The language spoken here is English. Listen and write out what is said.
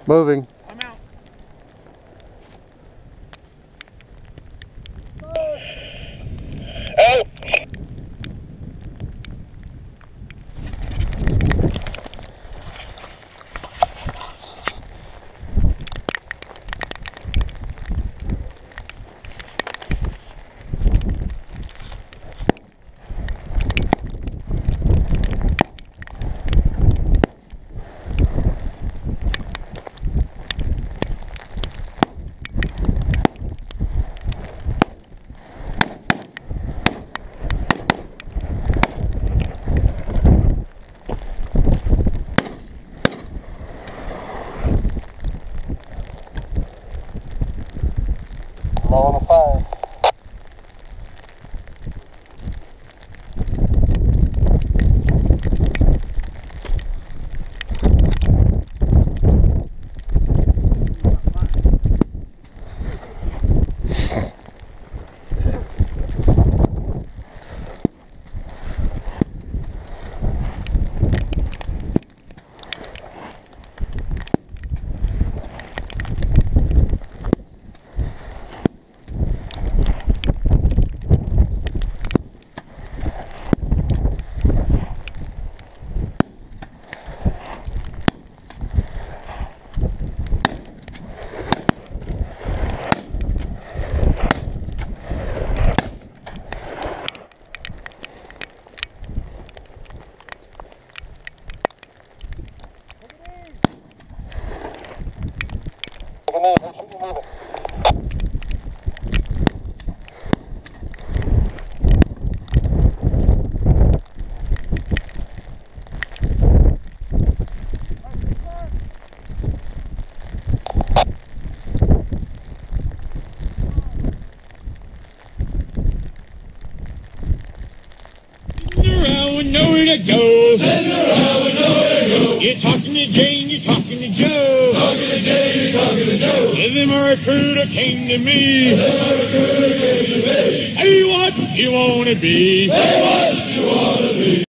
Moving. I'm out. Out. On the fire. Nowhere to go. Send around with nowhere to go. You're talking to Jane, you're talking to Joe. Talking to Jane, you're talking to Joe. And then my recruiter came to me. Say what you wanna be. Say what you wanna be.